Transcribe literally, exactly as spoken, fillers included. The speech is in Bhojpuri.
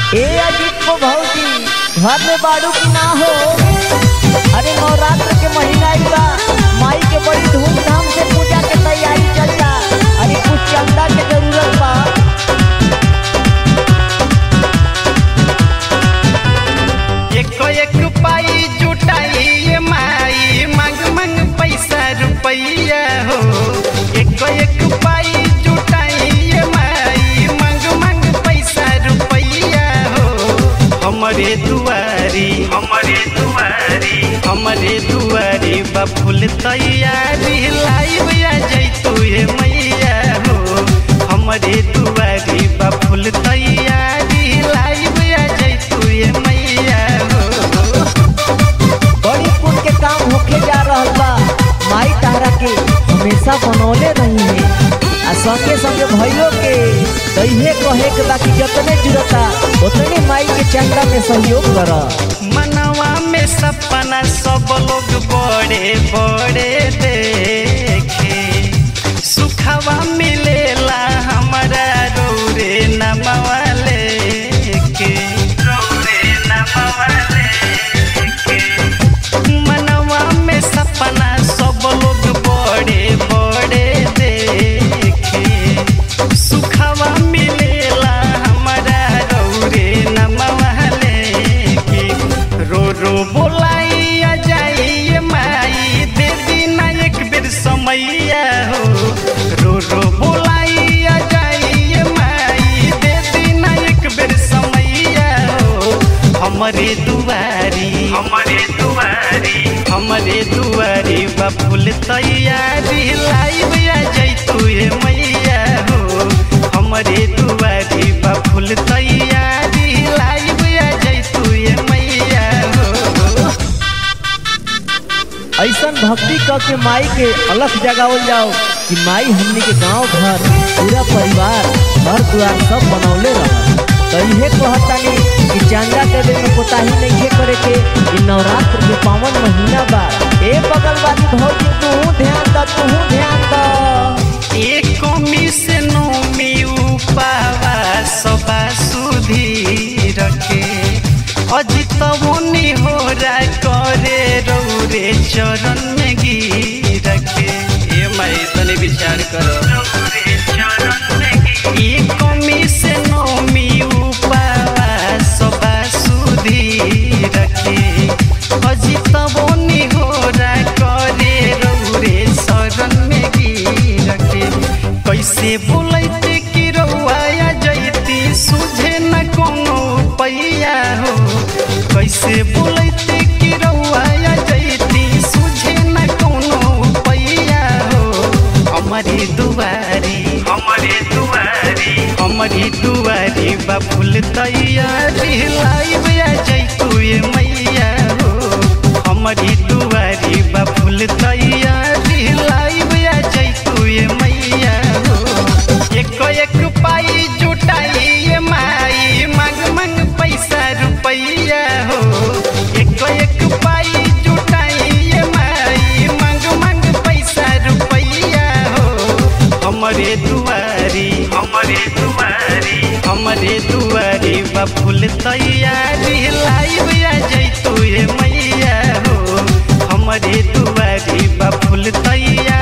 ए अजीत को भौजी घर में बाड़ू की ना हो। अरे नवरात्र के महीना बा, माई के बड़ी धूमधाम से पूजा के तैयारी चलता। अरे कुछ चंदा के जरूरत बा। एक एक पाई जुटाई माई मांग मांग पैसा रुपैया हो। एक एक पाई जुटाई माई मांग मांग पैसा रुपैया हो। हमरे दुआरी हमरे दुआरी हमरे दुआरी बा फूल तैयारी लाइव आ जैतू हे मैया हो। हमरे दुआरी बा फूल तैयारी लाइव आ जैतू हे मैया हो। बड़ी पुण्य के काम होके जा रहल बा। माई तारा के हमेशा बनौले रही है आ संगे संगे भइयो के तइहे कहे के बाकी जतने जुरता उतने माई के चंदा में सहयोग कर। मनवा में सपना सब लोग बड़े बड़े देखे सुखवा मिलेला हमारा रौरे नमवा लेके रौरे नमवा लेके। मनवा में सपना सब लोग बड़े बड़े देखे सुखवा मिलेला हमारा रौरे नमवा लेके। रो रो बोलाइया जाइए माई दे दीना एक बेर समैया हो। रो रो बोलाइया जाइए माई दे दीना एक बेर समैया हो। हमरे दुआरी हमरे दुआरी हमरे दुआरी बा फूल तैयारी लाइव आ जैतू हे मैया हो। हमरे दुआरी बा फूल तैयारी लाइव आ जैतू हे मैया हो। ऐसा भक्ति क के माई के अलग जगावल जाओ कि माई हमने के गांव घर पूरा परिवार घर द्वार सब बनौले रह। तो इहे कहतानी कि चंदा देवे में कोताही नहीं करे के। इ नवरात्र के पावन महीना बा। ए बगल वाली भौजी तू ध्यान द तू ध्यान द। एक कमी से नोमी उपावा सबा सुधी रखे अजितवनी हो रा करे रौरे चरण में गिर के। ये माई तने विचार करो एक कमी से नोमी उपावा सबा सुधी रखे अजितवनी हो रा करे रौरे शरण में गिर के। कैसे बोलते कि रौआ जैती सुझे न कोनो पैया हो। कैसे बोलते कि रौआ जैती सुझे न कोनो पैया हो। हमारी दुआरी हमारी दुआरी हमारी दुआरी बा फूल तैयारी लाइव आ जैतू हे मैया हो। हमारी दुआरी बा फूल तैयारी लाइव आ जैतू हे मैया हो। एक एक पाई जुटाई माई मांग मांग पैसा रुपैया हो। एक एक पाई जुटाई माई मांग मांग पैसा रुपैया हो। हमरे दुआरी हमरे दुआरी हमरे दुआरी बा फूल तैयारी लाइव आ जैतू हे मैया हो। हमरे दुआरी बा फूल तैयारी